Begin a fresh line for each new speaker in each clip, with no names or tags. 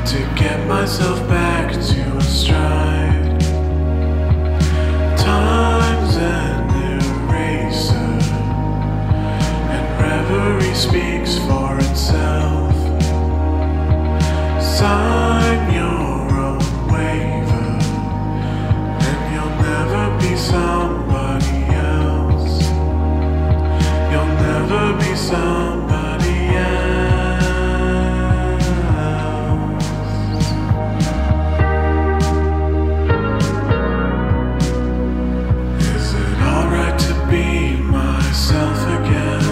to get myself back to a stride. Time's an eraser, and reverie speaks for itself. Sign your own waiver, and you'll never be somebody else. You'll never be somebody else. Is it alright to be myself again?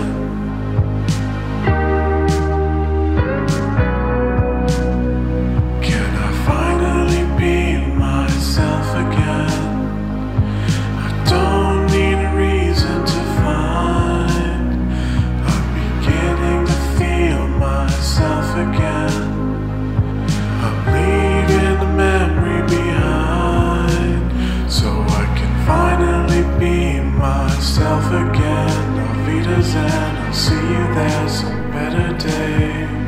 Can I finally be myself again? I don't need a reason to find. I'm beginning to feel myself again. I'm leaving the memory behind, so I can finally be myself again. Auf Wiedersehen, I'll see you there some better day.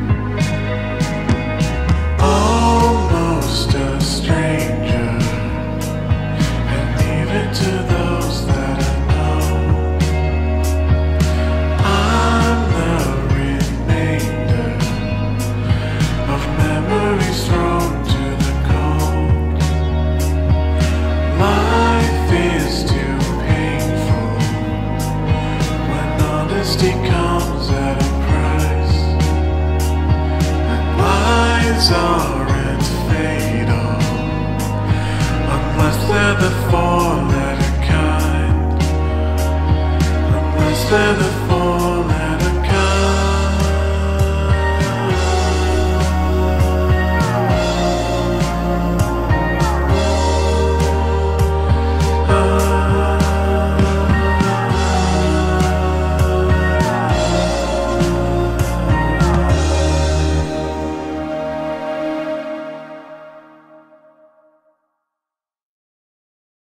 Almost a stranger, and even to those that I know, I'm the remainder of memories thrown to the cold. Life is too painful when honesty comes at a price, and lies aren't fatal unless they're the four-letter kind. Unless they're the